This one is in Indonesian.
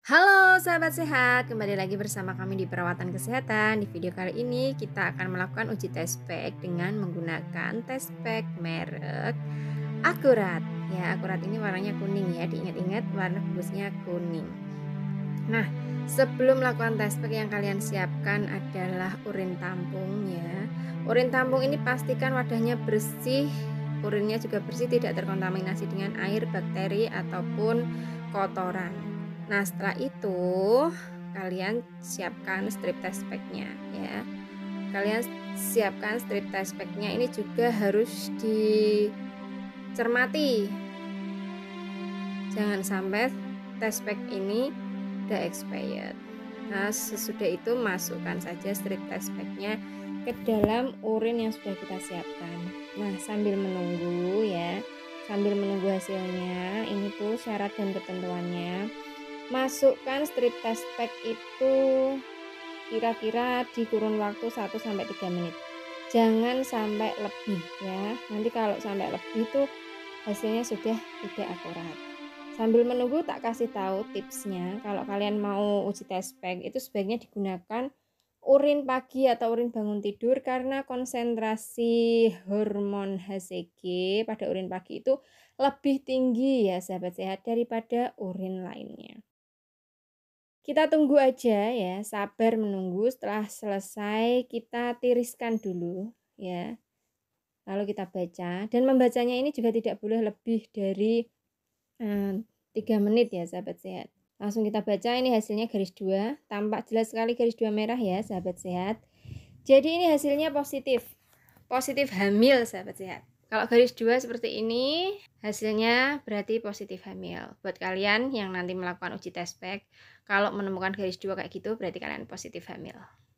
Halo sahabat sehat, kembali lagi bersama kami di Perawatan Kesehatan. Di video kali ini kita akan melakukan uji test pack dengan menggunakan test pack merek Akurat. Ya, Akurat ini warnanya kuning ya, diingat-ingat warna bagusnya kuning. Nah, sebelum melakukan test pack yang kalian siapkan adalah urin tampung ya. Urin tampung ini pastikan wadahnya bersih, urinnya juga bersih, tidak terkontaminasi dengan air, bakteri ataupun kotoran. Nah, setelah itu kalian siapkan strip test pack-nya ya. Kalian siapkan strip test pack-nya, ini juga harus dicermati. Jangan sampai test pack ini udah expired. Nah, sesudah itu masukkan saja strip test pack-nya ke dalam urin yang sudah kita siapkan. Nah, sambil menunggu ya, sambil menunggu hasilnya, ini tuh syarat dan ketentuannya. Masukkan strip test pack itu kira-kira di kurun waktu 1-3 menit. Jangan sampai lebih ya. Nanti kalau sampai lebih tuh hasilnya sudah tidak akurat. Sambil menunggu tak kasih tahu tipsnya. Kalau kalian mau uji test pack itu sebaiknya digunakan urin pagi atau urin bangun tidur, karena konsentrasi hormon HCG pada urin pagi itu lebih tinggi ya sahabat sehat daripada urin lainnya. Kita tunggu aja ya, sabar menunggu. Setelah selesai kita tiriskan dulu ya. Lalu kita baca, dan membacanya ini juga tidak boleh lebih dari 3 menit ya sahabat sehat. Langsung kita baca, ini hasilnya garis 2, tampak jelas sekali garis 2 merah ya sahabat sehat. Jadi ini hasilnya positif. Positif hamil sahabat sehat. Kalau garis 2 seperti ini, hasilnya berarti positif hamil. Buat kalian yang nanti melakukan uji test pack, kalau menemukan garis 2 kayak gitu, berarti kalian positif hamil.